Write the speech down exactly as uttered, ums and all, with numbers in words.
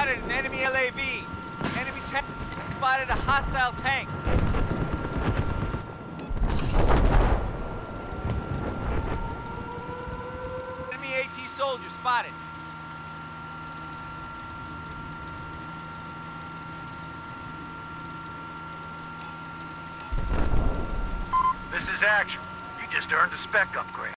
spotted an enemy L A V. Enemy tank spotted a hostile tank. Enemy AT soldier spotted. This is Actual. You just earned a spec upgrade.